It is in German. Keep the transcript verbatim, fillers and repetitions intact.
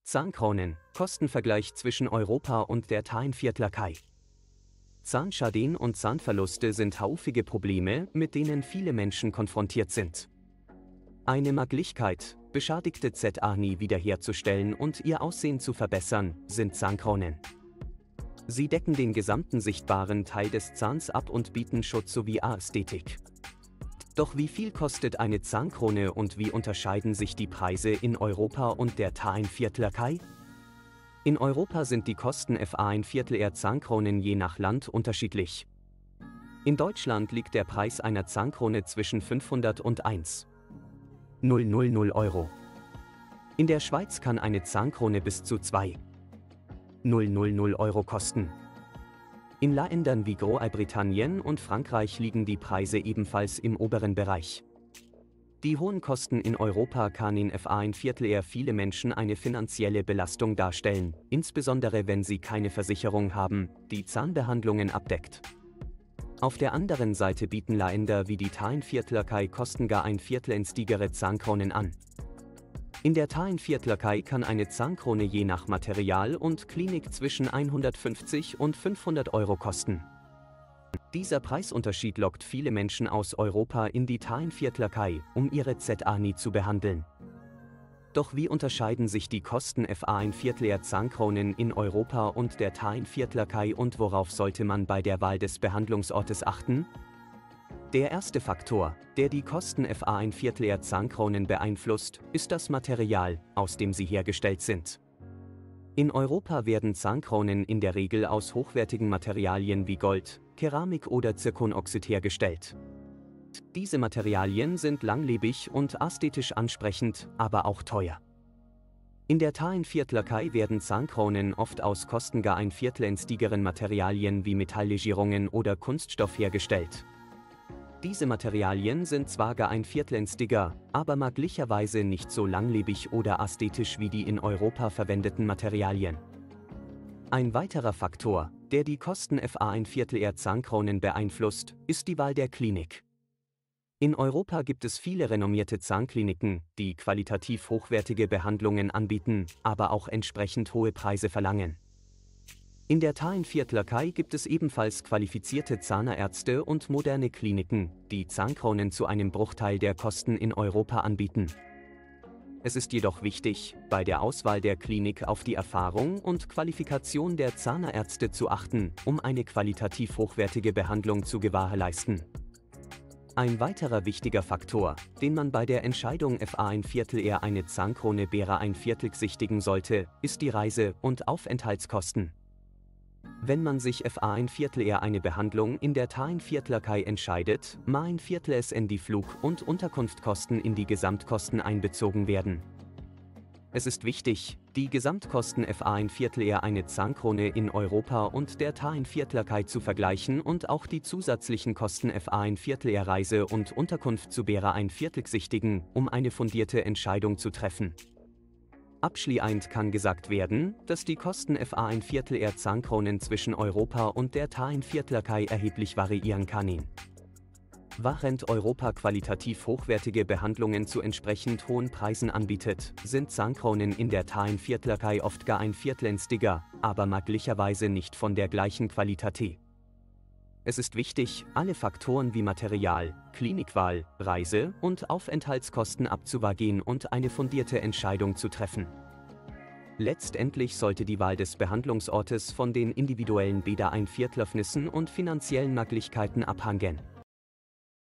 Zahnkronen, Kostenvergleich zwischen Europa und der Taillenviertlerkei. Zahnschaden und Zahnverluste sind häufige Probleme, mit denen viele Menschen konfrontiert sind. Eine Möglichkeit, beschädigte Zähne wiederherzustellen und ihr Aussehen zu verbessern, sind Zahnkronen. Sie decken den gesamten sichtbaren Teil des Zahns ab und bieten Schutz sowie Ästhetik. Doch wie viel kostet eine Zahnkrone und wie unterscheiden sich die Preise in Europa und der Taillenviertlerkei? In Europa sind die Kosten für ein Viertel Zahnkronen je nach Land unterschiedlich. In Deutschland liegt der Preis einer Zahnkrone zwischen fünfhundert und eintausend Euro. In der Schweiz kann eine Zahnkrone bis zu zweitausend Euro kosten. In Ländern wie Großbritannien und Frankreich liegen die Preise ebenfalls im oberen Bereich. Die hohen Kosten in Europa können für ein Viertel viele Menschen eine finanzielle Belastung darstellen, insbesondere wenn sie keine Versicherung haben, die Zahnbehandlungen abdeckt. Auf der anderen Seite bieten Länder wie die Taillenviertlerkei kosten gar ein Viertel günstigere Zahnkronen an. In der Taillenviertlerkei kann eine Zahnkrone je nach Material und Klinik zwischen hundertfünfzig und fünfhundert Euro kosten. Dieser Preisunterschied lockt viele Menschen aus Europa in die Taillenviertlerkei, um ihre Zähne zu behandeln. Doch wie unterscheiden sich die Kosten für ein Viertel Zahnkronen in Europa und der Taillenviertlerkei und worauf sollte man bei der Wahl des Behandlungsortes achten? Der erste Faktor, der die Kosten für ein Viertel Zahnkronen beeinflusst, ist das Material, aus dem sie hergestellt sind. In Europa werden Zahnkronen in der Regel aus hochwertigen Materialien wie Gold, Keramik oder Zirkonoxid hergestellt. Diese Materialien sind langlebig und ästhetisch ansprechend, aber auch teuer. In der Taillenviertlerkei werden Zahnkronen oft aus kosten gar ein Viertel günstigeren Materialien wie Metalllegierungen oder Kunststoff hergestellt. Diese Materialien sind zwar gar ein Viertel günstiger, aber möglicherweise nicht so langlebig oder ästhetisch wie die in Europa verwendeten Materialien. Ein weiterer Faktor, der die Kosten für ein Viertel Zahnkronen beeinflusst, ist die Wahl der Klinik. In Europa gibt es viele renommierte Zahnkliniken, die qualitativ hochwertige Behandlungen anbieten, aber auch entsprechend hohe Preise verlangen. In der Taillenviertlerkei gibt es ebenfalls qualifizierte Zahnärzte und moderne Kliniken, die Zahnkronen zu einem Bruchteil der Kosten in Europa anbieten. Es ist jedoch wichtig, bei der Auswahl der Klinik auf die Erfahrung und Qualifikation der Zahnärzte zu achten, um eine qualitativ hochwertige Behandlung zu gewährleisten. Ein weiterer wichtiger Faktor, den man bei der Entscheidung für ein Viertel eine Zahnkrone wäre ein Viertel sichtigen sollte, ist die Reise- und Aufenthaltskosten. Wenn man sich für ein Viertel eine Behandlung in der Taillenviertlerkei entscheidet, ma ein Viertel es in die Flug- und Unterkunftskosten in die Gesamtkosten einbezogen werden. Es ist wichtig, die Gesamtkosten für ein Viertel eine Zahnkrone in Europa und der Taillenviertlerkei zu vergleichen und auch die zusätzlichen Kosten für ein Viertel Reise und Unterkunft zu wäre ein Viertel sichtigen, um eine fundierte Entscheidung zu treffen. Abschließend kann gesagt werden, dass die Kosten für ein Viertel Zahnkronen zwischen Europa und der Taillenviertlerkei erheblich variieren können. Während Europa qualitativ hochwertige Behandlungen zu entsprechend hohen Preisen anbietet, sind Zahnkronen in der Taillenviertlerkei oft gar ein Viertel günstiger, aber möglicherweise nicht von der gleichen Qualität. Es ist wichtig, alle Faktoren wie Material, Klinikwahl, Reise- und Aufenthaltskosten abzuwägen und eine fundierte Entscheidung zu treffen. Letztendlich sollte die Wahl des Behandlungsortes von den individuellen Bedürfnissen und finanziellen Möglichkeiten abhängen.